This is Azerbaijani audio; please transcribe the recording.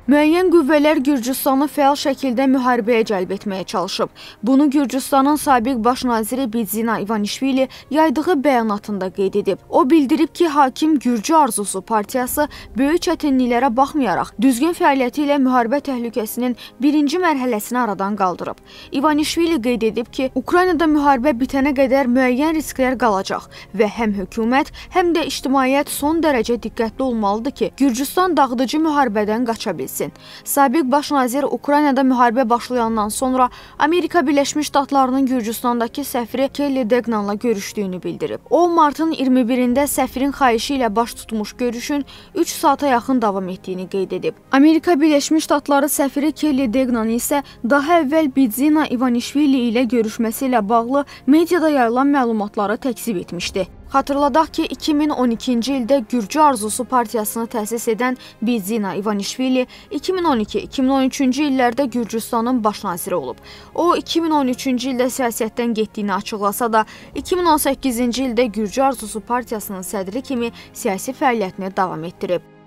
Müəyyən qüvvələr Gürcüstanı fəal şəkildə müharibəyə cəlb etməyə çalışıb. Bunu Gürcüstanın sabiq baş naziri Bidzina İvanişvili yaydığı bəyanatında qeyd edib. O bildirib ki, hakim Gürcü Arzusu partiyası böyük çətinliklərə baxmayaraq düzgün fəaliyyəti ilə müharibə təhlükəsinin birinci mərhələsini aradan qaldırıb. İvanişvili qeyd edib ki, Ukraynada müharibə bitənə qədər müəyyən risklər qalacaq və həm hökumət, həm də ictimaiyyət son dərəcə diqqətli olmalıdır ki, Gürcüstan dağıdıcı müharibədən qaça bilsin. Sabiq baş nazir Ukraynada müharibə başlayandan sonra Amerika Birləşmiş Ştatlarının Gürcüstandakı səfiri Kelly Degnanla görüşdüyünü bildirib. O, martın 21-də səfirin xahişi ilə baş tutmuş görüşün 3 saata yaxın davam etdiyini qeyd edib. Amerika Birləşmiş Ştatları səfiri Kelly Degnan isə daha əvvəl Bidzina İvanişvili ilə görüşməsi ilə bağlı mediada yayılan məlumatları təkzib etmişdi. Xatırladaq ki, 2012-ci ildə Gürcü Arzusu partiyasını təsis edən Bidzina İvanişvili 2012-2013-cü illərdə Gürcüstanın baş naziri olub. O, 2013-cü ildə siyasətdən getdiyini açıqlasa da, 2018-ci ildə Gürcü Arzusu partiyasının sədri kimi siyasi fəaliyyətini davam etdirib.